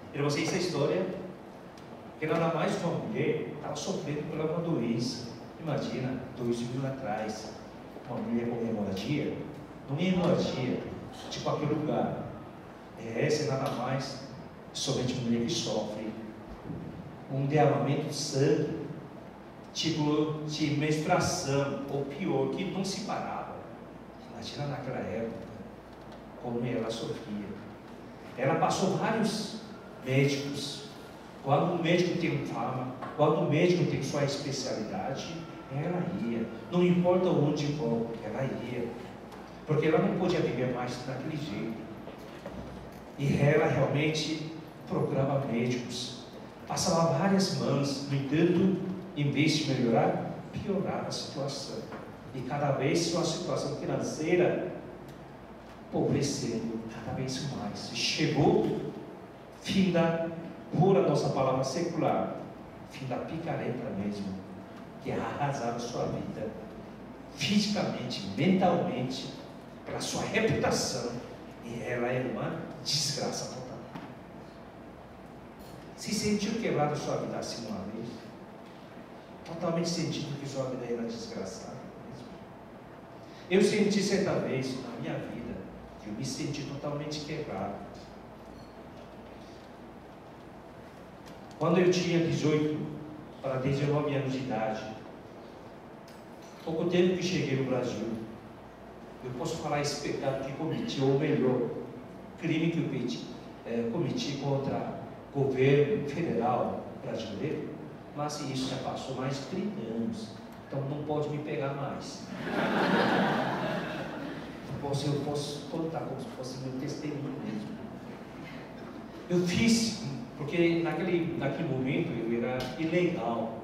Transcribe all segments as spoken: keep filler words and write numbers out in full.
E vocês, essa história, que nada mais uma mulher estava sofrendo por uma doença. Imagina, dois mil atrás, uma mulher com hemorragia, não é hemorragia de qualquer lugar. Essa é nada mais somente uma mulher que sofre um derramamento de sangue, tipo de menstruação, ou pior, que não se parava. Imagina naquela época como ela sofria. Ela passou vários médicos. Quando o médico tem fama, quando o médico tem sua especialidade, ela ia. Não importa onde for, ela ia. Porque ela não podia viver mais daquele jeito. E ela realmente procurava médicos. Passava várias mãos, no entanto, em vez de melhorar, piorava a situação. E cada vez sua situação financeira empobrecendo cada vez mais. Chegou fim da, por a nossa palavra secular, fim da picareta mesmo, que arrasava sua vida, fisicamente, mentalmente, pela sua reputação, e ela era uma desgraça total. Se sentiu quebrado sua vida assim uma vez? Totalmente sentindo que sua vida era desgraçada mesmo. Eu senti certa vez na minha vida que eu me senti totalmente quebrado. Quando eu tinha dezoito para dezenove anos de idade, pouco tempo que cheguei no Brasil, eu posso falar esse pecado que cometi, ou melhor, crime que eu cometi, é, cometi contra o governo federal brasileiro, mas isso já passou mais de trinta anos, então não pode me pegar mais. Eu posso, eu posso contar como se fosse meu testemunho mesmo. Eu fiz, porque naquele, naquele momento eu era ilegal.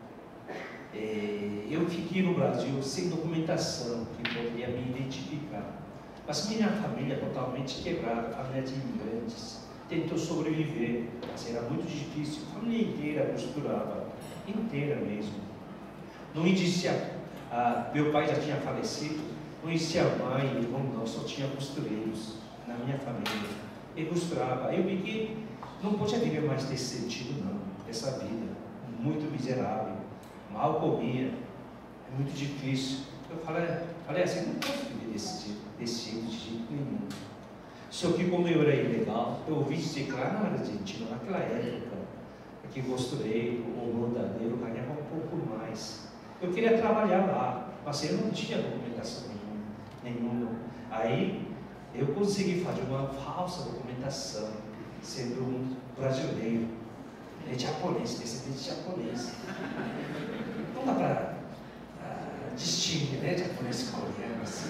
É, eu fiquei no Brasil sem documentação que poderia me identificar. Mas minha família totalmente quebrada, família de imigrantes, tentou sobreviver, mas era muito difícil. A família inteira misturava, inteira mesmo. Não existia, ah, meu pai já tinha falecido, não existia mãe, irmão, não, só tinha costureiros na minha família. Eu costurava, eu vi que não podia viver mais desse sentido, não, dessa vida, muito miserável, mal comia, é muito difícil. Eu falei, falei assim, não posso viver desse jeito, desse jeito, de jeito nenhum. Só que como eu era ilegal, eu ouvi dizer que lá na Argentina, naquela época, que costureiro ou bordadeiro ganhava um pouco mais. Eu queria trabalhar lá, mas eu não tinha documentação nenhuma. nenhuma. Aí eu consegui fazer uma falsa documentação, sendo um brasileiro, é japonês, descendente de japonês. Não dá para uh, distinguir, né, japonês e coreano assim.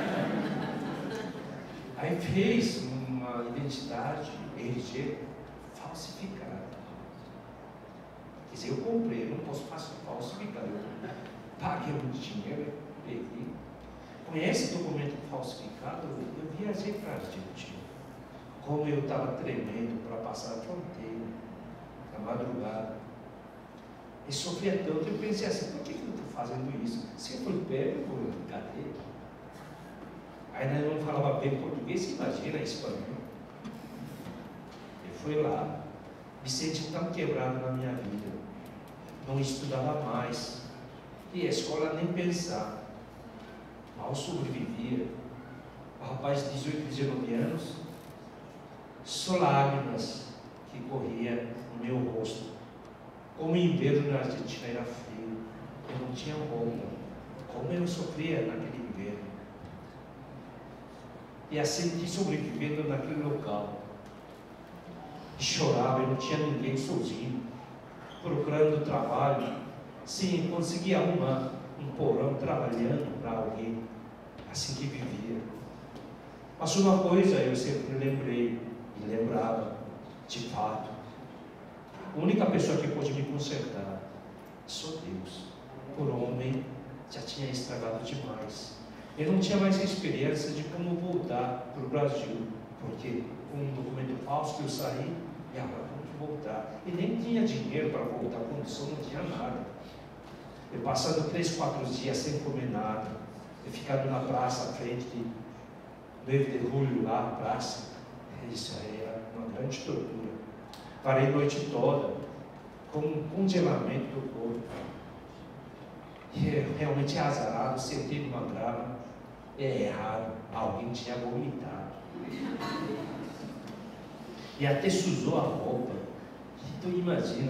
Aí fez uma identidade R G falsificada. Quer dizer, eu comprei, eu não posso falsificar, eu paguei um dinheiro, peguei. Com esse documento falsificado, eu viajei para a Argentina. Como eu estava tremendo para passar a fronteira, na madrugada. E sofria tanto, eu pensei assim, por que eu estou fazendo isso? Se eu for pego, eu vou na cadeia. Ainda não falava bem português, imagina espanhol. Eu fui lá, me senti tão quebrado na minha vida. Não estudava mais. E a escola nem pensar. Mal sobrevivia. O rapaz de dezoito, dezenove anos, só lágrimas que corria no meu rosto. Como o inverno na Argentina era frio, eu não tinha roupa. Como eu sofria naquele inverno. E assim que sobrevivendo naquele local. Chorava, eu não tinha ninguém sozinho, procurando trabalho, sim, conseguia arrumar um porão trabalhando para alguém, assim que vivia. Mas uma coisa eu sempre lembrei e lembrava, de fato, a única pessoa que pode me consertar é só Deus. Por homem já tinha estragado demais. Eu não tinha mais experiência de como voltar para o Brasil, porque com um documento falso que eu saí, e agora como voltar? E nem tinha dinheiro para voltar, condição, não tinha nada. Eu passando três, quatro dias sem comer nada, eu ficando na praça, à frente de nove de julho, lá na praça, isso aí era uma grande tortura. Parei a noite toda com um congelamento do corpo. E realmente é azarado, sentei numa grama. É raro, alguém tinha vomitado. E até sujou a roupa. Então imagina.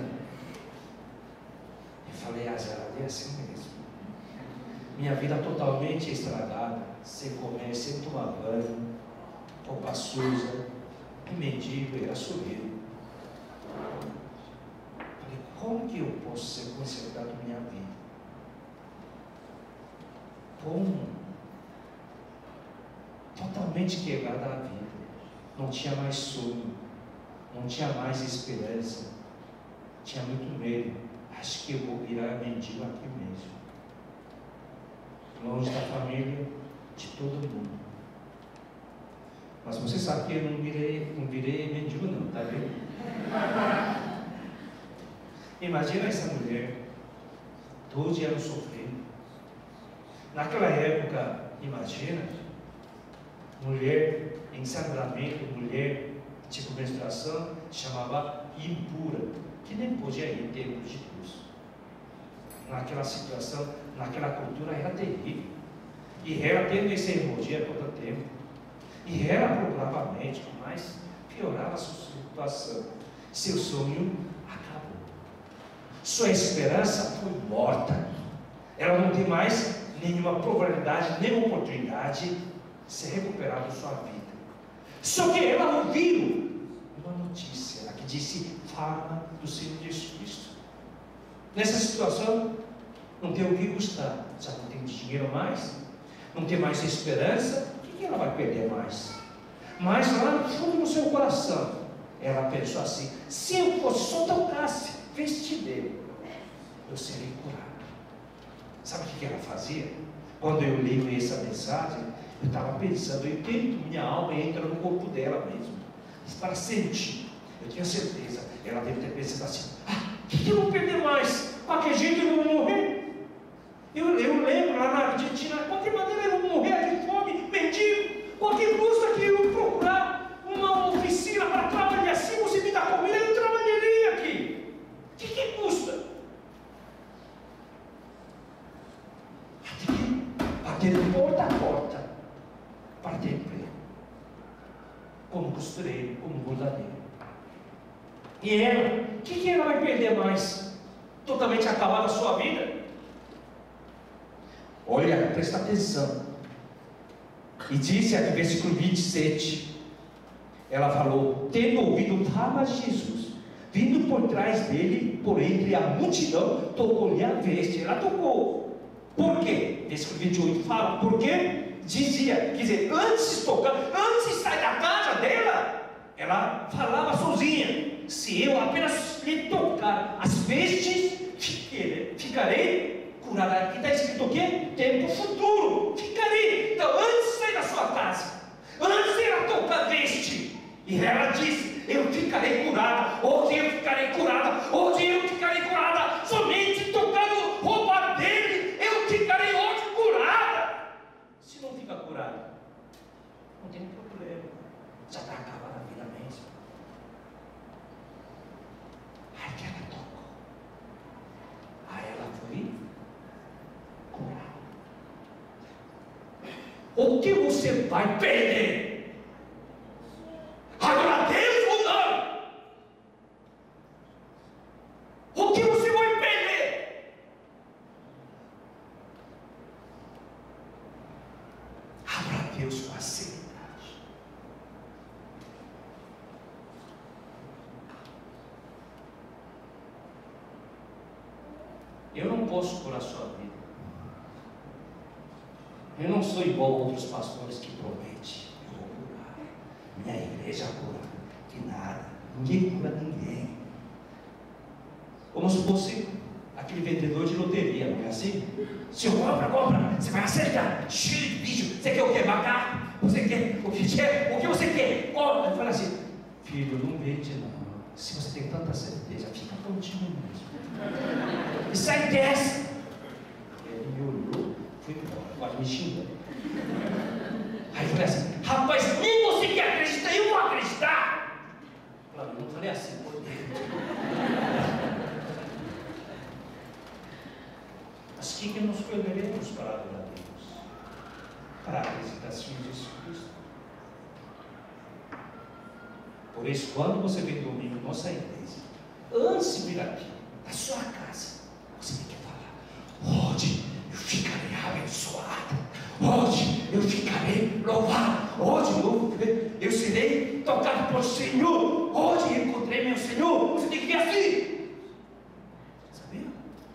Eu falei, azarado, é assim mesmo. Minha vida totalmente estragada, sem comer, sem tomar banho, roupa suja, e mendigo, era sujeiro. Falei, como que eu posso ser consertado na minha vida? Como? Totalmente quebrada a vida. Não tinha mais sonho, não tinha mais esperança, tinha muito medo. Acho que eu vou virar mendigo aqui mesmo, longe da família, de todo mundo. Mas você sabe que eu não virei, não virei mendigo não, tá vendo? Imagina essa mulher, doze anos sofrendo. Naquela época, imagina, mulher em sangramento, mulher tipo menstruação, chamava impura, que nem podia ir em tempos de Deus. Naquela situação, naquela cultura era terrível. E ela tendo essa hemorragia todo o tempo. E ela procurava médico, mas piorava a sua situação. Seu sonho acabou. Sua esperança foi morta. Ela não tem mais nenhuma probabilidade, nenhuma oportunidade de se recuperar da sua vida. Só que ela ouviu uma notícia que disse: fala do Senhor Jesus Cristo. Nessa situação, não tem o que gostar, já não tem dinheiro mais, não tem mais esperança, o que ela vai perder mais? Mas lá no fundo do seu coração, ela pensou assim: se eu fosse só tocasse, vestir dele, eu seria curado. Sabe o que ela fazia? Quando eu li essa mensagem, eu estava pensando, eu tento, minha alma entra no corpo dela mesmo, para sentir. Eu tinha certeza, ela deve ter pensado assim: ah, o que eu vou perder mais? Qualquer jeito eu vou morrer. Eu, eu lembro lá na Argentina, de qualquer maneira eu vou morrer de fome, mendigo. Qualquer custa que eu procurar uma oficina para trabalhar assim, você me dá comida, eu trabalharia aqui. O que, que custa? Bater de porta a porta para ter emprego, como costureiro, como bordadeiro. E ela, o que, que ela vai perder mais? Totalmente acabar a sua vida? Olha, presta atenção. E disse aqui, versículo vinte e sete, ela falou: tendo ouvido fama de Jesus, vindo por trás dele, por entre a multidão, tocou-lhe a veste. Ela tocou. Por quê? Versículo vinte e oito fala, por quê? Dizia, quer dizer, antes de tocar, antes de sair da casa dela, ela falava sozinha: se eu apenas lhe tocar as vestes, ficarei, ficarei curada. Aqui está escrito o quê? Tempo futuro, ficarei. Então, antes de sair da sua casa, antes de ela tocar a veste, e ela disse: eu ficarei curada, hoje eu ficarei curada, hoje eu ficarei curada, somente tocando roupa dele, eu ficarei hoje curada. Se não fica curada, não tem problema, já está acabada a vida mesmo. Aí que ela tocou, aí ela foi curada. O que você vai perder? Agradeça ou não? O que você vai perder? Abra Deus com a seriedade. Eu não posso curar a sua vida. Eu não sou igual a outros pastores que prometem: eu vou curar, minha igreja cura. Que nada, ninguém cura ninguém. Como se fosse aquele vendedor de loteria, não é assim? Se eu compra, compra, você vai acertar, cheio de bicho. Você quer o quê? Macaco? Você quer o que quer? O que você quer? Compra. Ele fala assim: filho, não vende não. Se você tem tanta certeza, fica prontinho mesmo. E sai dessa. Ele me olhou, foi embora, agora me xingando. Aí eu falei assim: rapaz, nem você quer acreditar, eu vou acreditar. Eu não falei assim, por Deus. assim que nos tornaremos para adorar a Deus, para a visitação de Jesus Cristo. Por isso, quando você vem domingo na nossa igreja, antes de vir aqui, na sua casa, você tem que falar: hoje eu ficarei abençoado, hoje eu ficarei louvado, hoje eu, eu serei tocado por Senhor, hoje eu encontrei meu Senhor. Você tem que vir assim, sabia?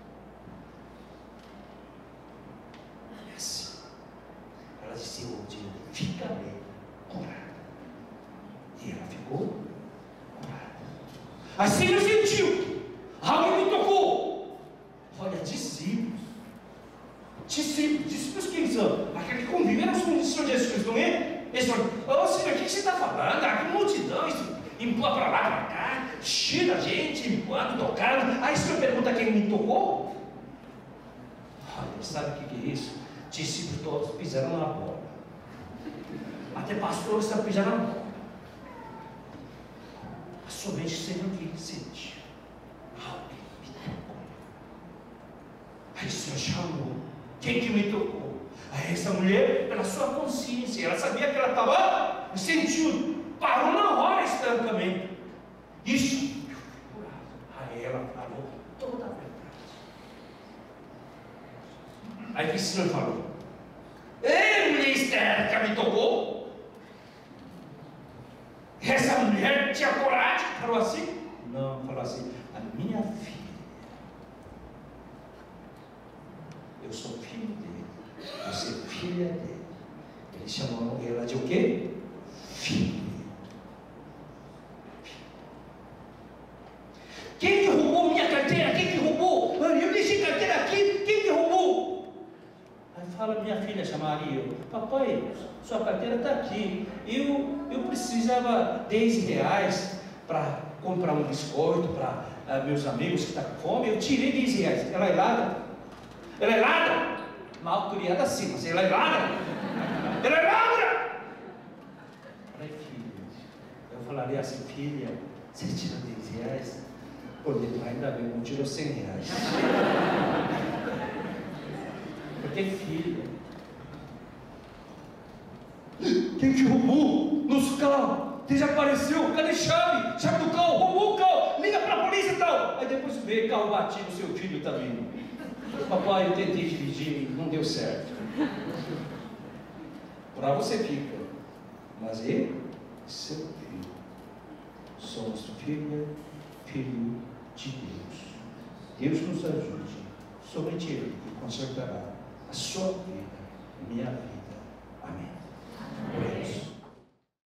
É assim. Ela disse: hoje eu ficarei curada. E ela ficou curada. Assim eu sentiu, alguém me tocou. Olha, discípulos, discípulos, discípulos quem são? Aqueles que conviveram com o Senhor Jesus Cristo, não é? Eles falam: ô Senhor, o que você está falando? Ah, que multidão, isso empurra para lá, para cá, cheia da gente, empurrando, tocando. Aí o Senhor pergunta quem me tocou? Olha, sabe o que é isso? Discípulos todos pisaram na bola, até pastores estão pisando na bola. Somente o Senhor que sentiu. Alguém me tocou. Aí o Senhor chamou: quem que me tocou? Aí essa mulher, pela sua consciência, ela sabia que ela estava, sentiu, parou na hora estancamento. Isso, aí ela falou toda a verdade. Aí o que o Senhor falou? Ei, mulher histérica, me tocou? Essa mulher tinha coragem? Falou assim? Não, falou assim: a minha filha, eu sou filho dele, você é filha dele. Ele chamou ela de o quê? Filha. Quem que roubou minha carteira? Quem que roubou? Eu deixei carteira aqui, quem que roubou? Aí fala minha filha, chamaria eu: papai, sua carteira está aqui. Eu, eu precisava dez reais para comprar um biscoito para uh, meus amigos que estão com fome. Eu tirei dez reais. Ela é ladra? Ela é ladra? Mal criada assim, mas ela é ladra? Ela é ladra? Falei: filha, eu falaria assim: filha, você tirou dez reais? Poder, ainda bem, não tirou cem reais. Porque filha, quem que roubou nosso carro? Desapareceu, cadê chave? Chave do carro, roubou o carro, liga para a polícia e tal. Aí depois vê carro batido, seu filho está vindo. Papai, eu tentei dirigir, não deu certo. Para você fica, mas ele, seu filho. Somos filha, filho de Deus. Deus nos ajude, somente Ele que consertará a sua vida, minha vida. Amém.